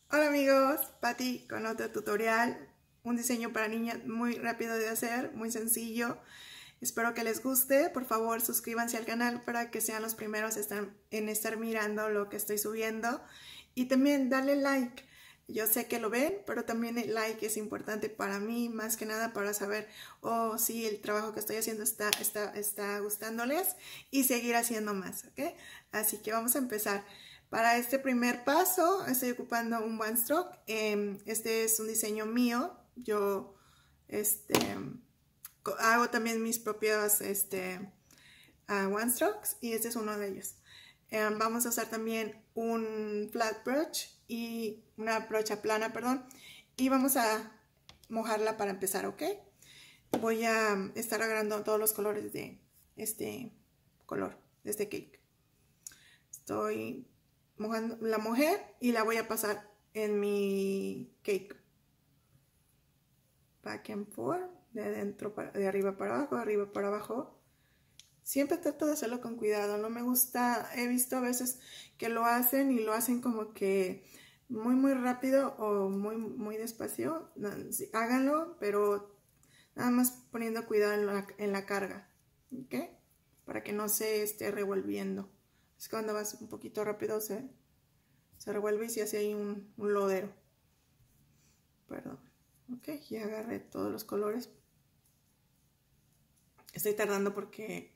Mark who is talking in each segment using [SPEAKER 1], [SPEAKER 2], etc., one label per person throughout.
[SPEAKER 1] Hola amigos, Patti con otro tutorial, un diseño para niñas muy rápido de hacer, muy sencillo. Espero que les guste, por favor suscríbanse al canal para que sean los primeros en estar mirando lo que estoy subiendo y también darle like. Yo sé que lo ven, pero también el like es importante para mí, más que nada para saber, si el trabajo que estoy haciendo está gustándoles y seguir haciendo más, ¿ok? Así que vamos a empezar. Para este primer paso estoy ocupando un One Stroke. Este es un diseño mío. Yo hago también mis propios One Strokes y este es uno de ellos. Vamos a usar también un flat brush y una brocha plana, perdón. Y vamos a mojarla para empezar, ¿ok? Voy a estar agarrando todos los colores de este color, de este cake. Estoy mojando, la mojé y la voy a pasar en mi cake. Back and forth, de arriba para abajo, de arriba para abajo. Siempre trato de hacerlo con cuidado, no me gusta, he visto a veces que lo hacen y lo hacen como que muy rápido o muy despacio. No, sí, háganlo, pero nada más poniendo cuidado en la carga, ¿ok? Para que no se esté revolviendo. Es que cuando vas un poquito rápido se revuelve y se hace ahí un lodero. Perdón. Ok, ya agarré todos los colores. Estoy tardando porque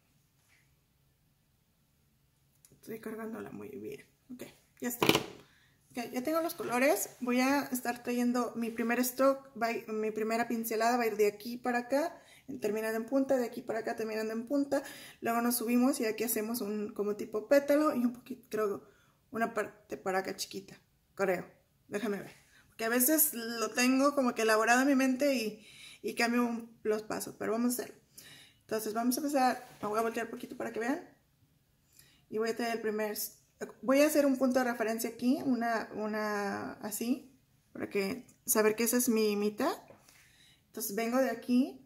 [SPEAKER 1] estoy cargándola muy bien. Ok, ya está. Okay, ya tengo los colores. Voy a estar trayendo mi primer stroke, mi primera pincelada va a ir de aquí para acá, terminando en punta, de aquí para acá terminando en punta. Luego nos subimos y aquí hacemos un como tipo pétalo y un poquito, creo, una parte para acá chiquita, creo. Déjame ver. Porque a veces lo tengo como que elaborado en mi mente y cambio los pasos, pero vamos a hacerlo. Entonces vamos a empezar, me voy a voltear un poquito para que vean. Y voy a traer el primer, voy a hacer un punto de referencia aquí, una así, para que saber que esa es mi mitad. Entonces vengo de aquí,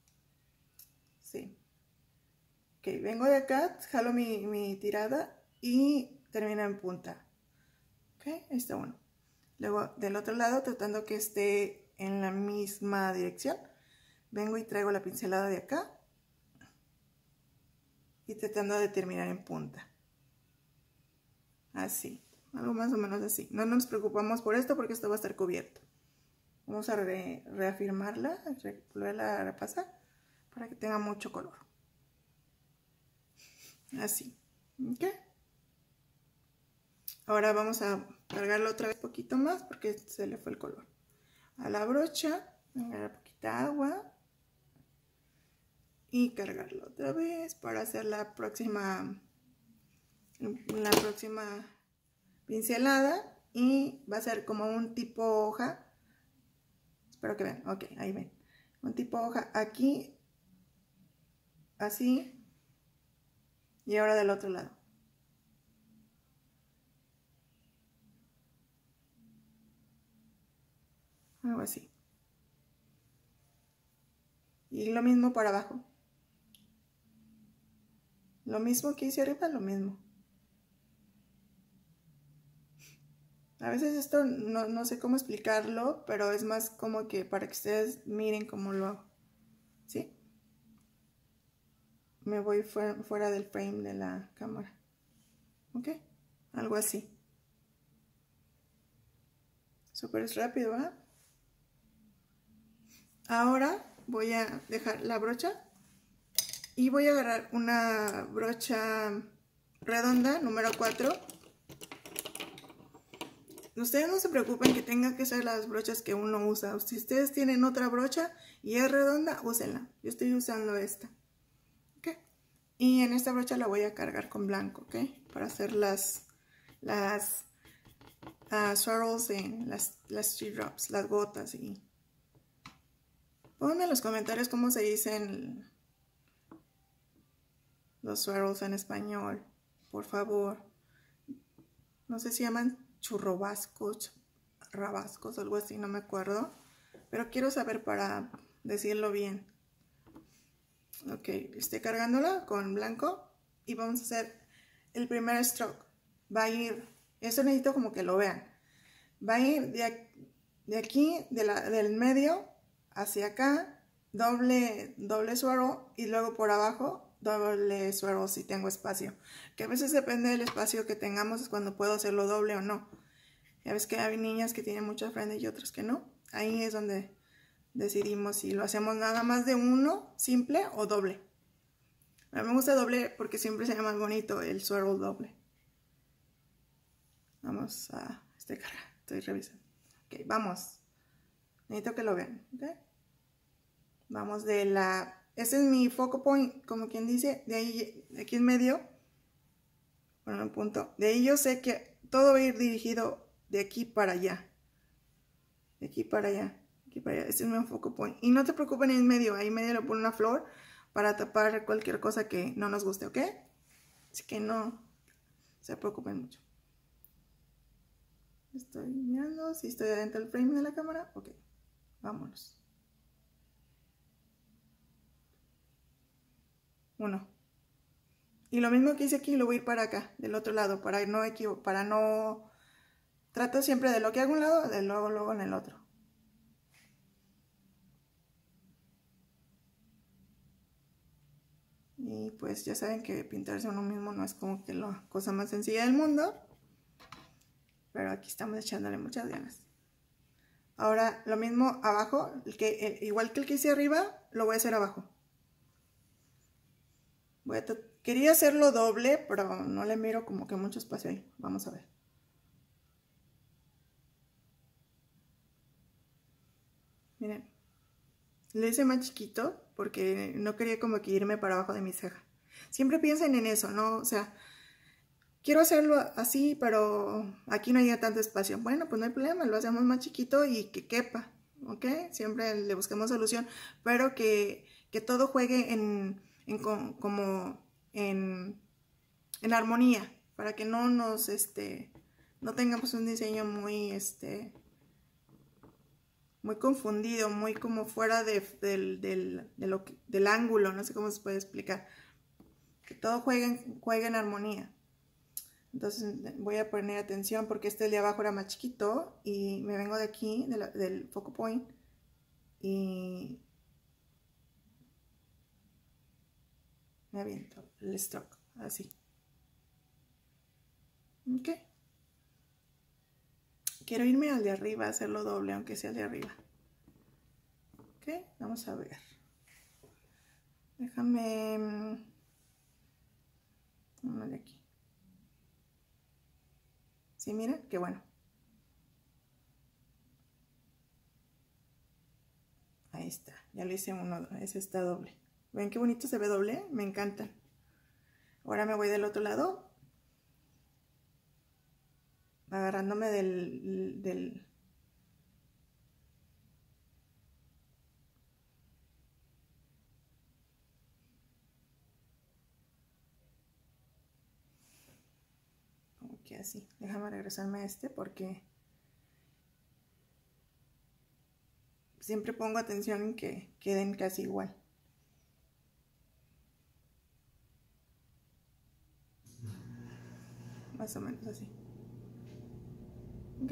[SPEAKER 1] sí, ok, vengo de acá, jalo mi tirada y termino en punta. Ok, ahí está uno. Luego del otro lado, tratando que esté en la misma dirección, vengo y traigo la pincelada de acá y tratando de terminar en punta. Así, algo más o menos así. No nos preocupamos por esto porque esto va a estar cubierto. Vamos a reafirmarla, volverla a repasar para que tenga mucho color. Así, ¿ok? Ahora vamos a cargarlo otra vez un poquito más porque se le fue el color. A la brocha, agarrar poquita agua y cargarlo otra vez para hacer la próxima pincelada y va a ser como un tipo hoja. Espero que vean, ok, ahí ven. Un tipo hoja aquí, así, y ahora del otro lado. Algo así. Y lo mismo para abajo. Lo mismo que hice arriba, lo mismo. A veces esto no sé cómo explicarlo, pero es más como que para que ustedes miren cómo lo hago. ¿Sí? Me voy fuera del frame de la cámara. ¿Ok? Algo así. Súper rápido, ¿eh? Ahora voy a dejar la brocha y voy a agarrar una brocha redonda, número 4. Ustedes no se preocupen que tengan que ser las brochas que uno usa. Si ustedes tienen otra brocha y es redonda, úsenla. Yo estoy usando esta. ¿Ok? Y en esta brocha la voy a cargar con blanco, ¿ok? Para hacer las swirls en las teardrops, las gotas. Y pónganme en los comentarios cómo se dicen los swirls en español, por favor. No sé si llaman churrobascos, rabascos, algo así, no me acuerdo. Pero quiero saber para decirlo bien. Ok, estoy cargándola con blanco y vamos a hacer el primer stroke. Va a ir, esto necesito como que lo vean. Va a ir de aquí, del medio, hacia acá, doble swirl, y luego por abajo, doble swirl si tengo espacio. Que a veces depende del espacio que tengamos, es cuando puedo hacerlo doble o no. Ya ves que hay niñas que tienen mucha frente y otras que no. Ahí es donde decidimos si lo hacemos nada más de uno, simple o doble. A mí me gusta doble porque siempre se ve más bonito el swirl doble. Vamos a estoy revisando. Ok, vamos. Necesito que lo vean. ¿Okay? Vamos de la... Este es mi focal point, como quien dice, de ahí, de aquí en medio. Bueno, un punto. De ahí yo sé que todo va a ir dirigido de aquí para allá. De aquí para allá. Aquí para allá. Este es mi focal point. Y no te preocupes en medio. Ahí en medio le pongo una flor para tapar cualquier cosa que no nos guste, ¿ok? Así que no se preocupen mucho. Estoy mirando si estoy adentro del frame de la cámara. Ok, vámonos. 1. Y lo mismo que hice aquí lo voy a ir para acá, del otro lado, para no... Trato siempre de lo que hago un lado, de luego en el otro. Y pues ya saben que pintarse uno mismo no es como que la cosa más sencilla del mundo. Pero aquí estamos echándole muchas ganas. Ahora lo mismo abajo, igual que el que hice arriba, lo voy a hacer abajo. Quería hacerlo doble, pero no le miro como que mucho espacio ahí. Vamos a ver. Miren, le hice más chiquito porque no quería como que irme para abajo de mi ceja. Siempre piensen en eso, ¿no? O sea, quiero hacerlo así, pero aquí no hay tanto espacio. Bueno, pues no hay problema, lo hacemos más chiquito y que quepa, ¿ok? Siempre le buscamos solución, pero que todo juegue en armonía, para que no nos, no tengamos un diseño muy, muy confundido, muy como fuera del ángulo, no sé cómo se puede explicar. Que todo juegue en armonía. Entonces voy a poner atención porque este de abajo era más chiquito y me vengo de aquí, del focal point, y me aviento el stroke, así. Ok. Quiero irme al de arriba, hacerlo doble, aunque sea el de arriba. Ok, vamos a ver. Déjame... Vamos de aquí. ¿Sí, miren? Qué bueno. Ahí está, ya lo hice uno, ese está doble. ¿Ven qué bonito se ve doble? Me encantan. Ahora me voy del otro lado. Agarrándome del como que así. Déjame regresarme a este porque siempre pongo atención en que queden casi igual. Más o menos así. ¿Ok?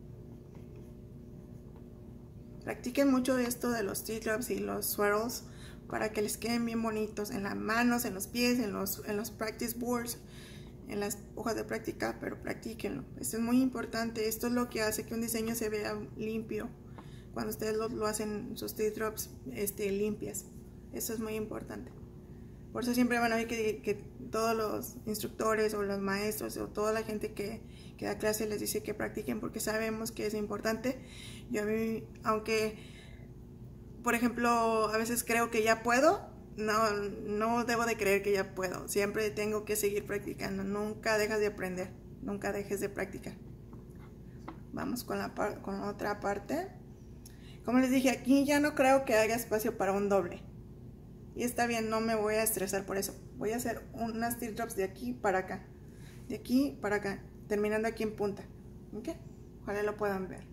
[SPEAKER 1] Practiquen mucho esto de los teardrops y los swirls para que les queden bien bonitos en las manos, en los pies, en los practice boards, en las hojas de práctica, pero practíquenlo. Esto es muy importante. Esto es lo que hace que un diseño se vea limpio cuando ustedes lo hacen sus teardrops limpias. Eso es muy importante. Por eso siempre van a ver que todos los instructores o los maestros o toda la gente que da clase les dice que practiquen porque sabemos que es importante. Yo a mí, aunque por ejemplo a veces creo que ya puedo, no debo de creer que ya puedo. Siempre tengo que seguir practicando. Nunca dejas de aprender, nunca dejes de practicar. Vamos con la otra parte. Como les dije, aquí ya no creo que haya espacio para un doble. Y está bien, no me voy a estresar por eso. Voy a hacer unas teardrops de aquí para acá. De aquí para acá. Terminando aquí en punta. ¿Ok? Ojalá lo puedan ver.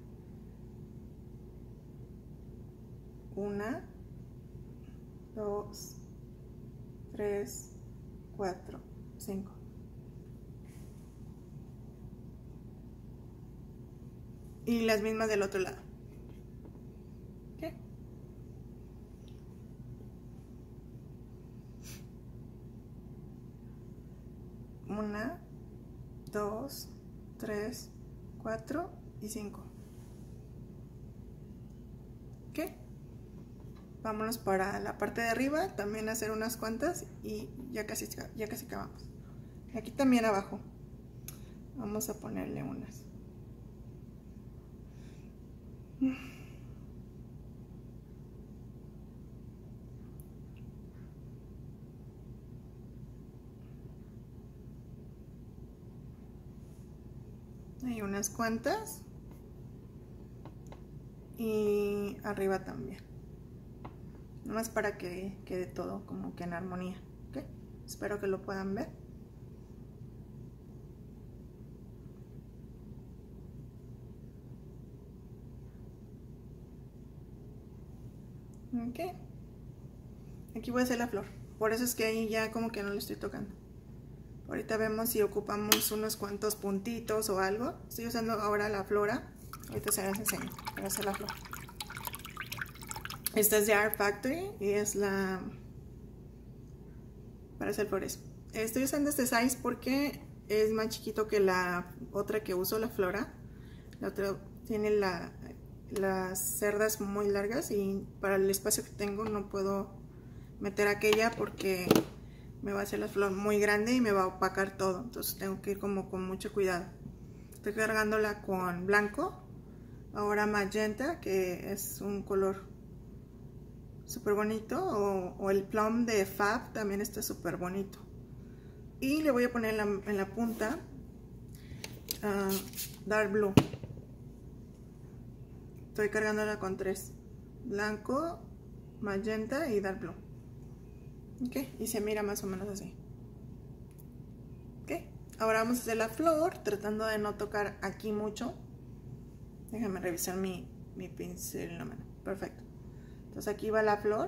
[SPEAKER 1] 1, 2, 3, 4, 5. Y las mismas del otro lado. ¿Okay? Una, 2, 3, 4 y 5. ¿Ok? Vámonos para la parte de arriba, también hacer unas cuantas y ya casi acabamos. Aquí también abajo vamos a ponerle unas. Hay unas cuantas y arriba también, nomás para que quede todo como que en armonía. ¿Okay? Espero que lo puedan ver. Ok, aquí voy a hacer la flor, por eso es que ahí ya como que no le estoy tocando. Ahorita vemos si ocupamos unos cuantos puntitos o algo. Estoy usando ahora la flora, ahorita se las enseño para hacer la flor. Esta es de Art Factory y es la para hacer flores. Estoy usando este size porque es más chiquito que la otra que uso, la flora. La otra tiene las cerdas muy largas y para el espacio que tengo no puedo meter aquella porque me va a hacer la flor muy grande y me va a opacar todo, entonces tengo que ir como con mucho cuidado. Estoy cargándola con blanco, ahora magenta, que es un color súper bonito, o el plum de Fab también está súper bonito. Y le voy a poner en la punta dark blue. Estoy cargándola con 3, blanco, magenta y dark blue. Ok, y se mira más o menos así. Ok, ahora vamos a hacer la flor, tratando de no tocar aquí mucho. Déjame revisar mi pincel en la mano. Perfecto. Entonces aquí va la flor.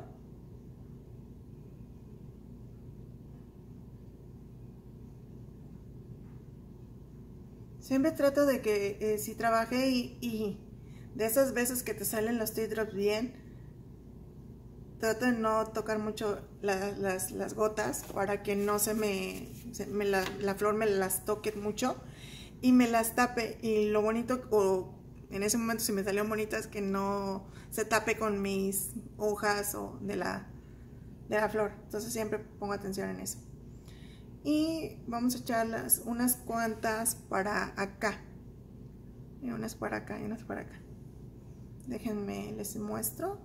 [SPEAKER 1] Siempre trato de que si trabajé y de esas veces que te salen los teardrops bien, trato de no tocar mucho las gotas para que no la flor me las toque mucho y me las tape. Y lo bonito, o en ese momento si me salieron bonitas, que no se tape con mis hojas o de la flor. Entonces siempre pongo atención en eso. Y vamos a echarlas unas cuantas para acá. Y unas para acá y unas para acá. Déjenme, les muestro.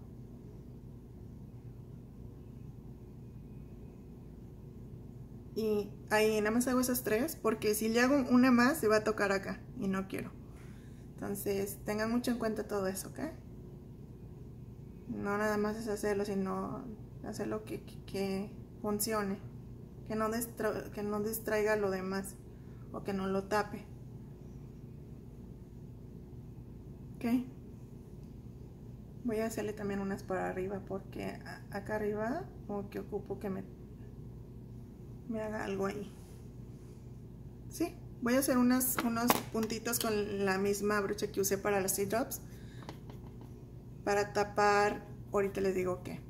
[SPEAKER 1] Y ahí nada más hago esas 3 porque si le hago una más se va a tocar acá y no quiero. Entonces tengan mucho en cuenta todo eso, ¿ok? No nada más es hacerlo, sino hacerlo que funcione, que no distraiga lo demás o que no lo tape. ¿Ok? Voy a hacerle también unas para arriba porque acá arriba como que ocupo que me haga algo ahí. Sí, voy a hacer unos puntitos con la misma brocha que usé para las teardrops para tapar, ahorita les digo qué.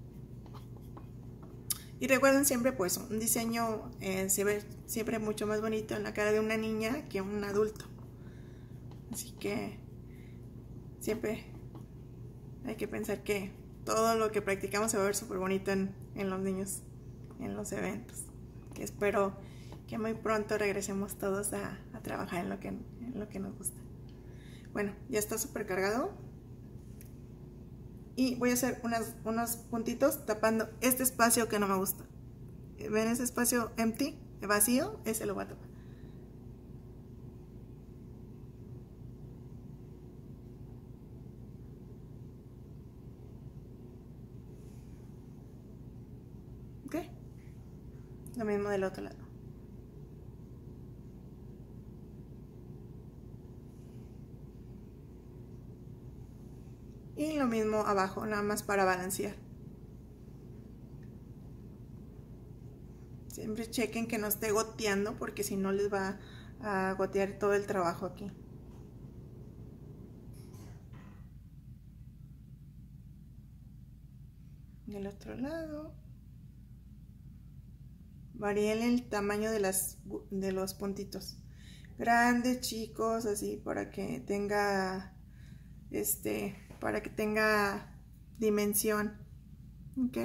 [SPEAKER 1] Y recuerden siempre, pues un diseño se ve siempre mucho más bonito en la cara de una niña que un adulto. Así que siempre hay que pensar que todo lo que practicamos se va a ver súper bonito en los niños, en los eventos. Que espero que muy pronto regresemos todos a trabajar en lo que nos gusta. Bueno, ya está súper cargado. Y voy a hacer unos puntitos tapando este espacio que no me gusta. ¿Ven ese espacio empty, vacío? Ese lo voy a tapar. ¿Ok? Lo mismo del otro lado. Y lo mismo abajo, nada más para balancear. Siempre chequen que no esté goteando porque si no les va a gotear todo el trabajo aquí. Del otro lado. Varíen el tamaño de los puntitos. Grandes, chicos, así para que tenga para que tenga dimensión. ¿Ok?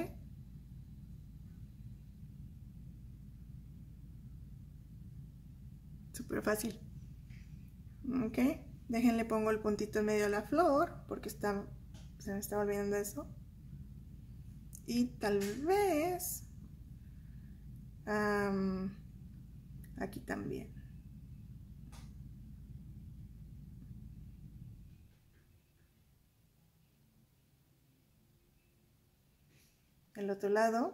[SPEAKER 1] Súper fácil. ¿Ok? Déjenle pongo el puntito en medio de la flor porque se me está olvidando eso. Y tal vez aquí también. El otro lado.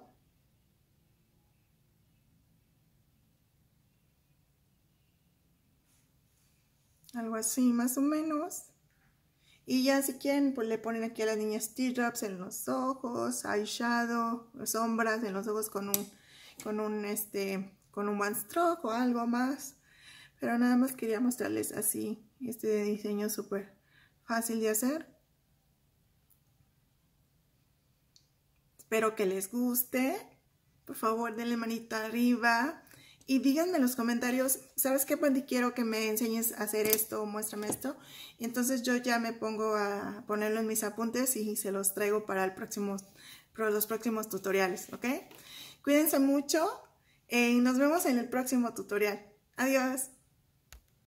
[SPEAKER 1] Algo así, más o menos. Y ya si quieren, pues le ponen aquí a las niñas teardrops en los ojos, eyeshadow, sombras en los ojos con un one stroke o algo más. Pero nada más quería mostrarles así, este diseño súper fácil de hacer. Espero que les guste. Por favor, denle manita arriba. Y díganme en los comentarios, ¿sabes qué, Wendy? Quiero que me enseñes a hacer esto o muéstrame esto. Y entonces yo ya me pongo a ponerlo en mis apuntes y se los traigo para los próximos tutoriales, ¿ok? Cuídense mucho y nos vemos en el próximo tutorial. Adiós.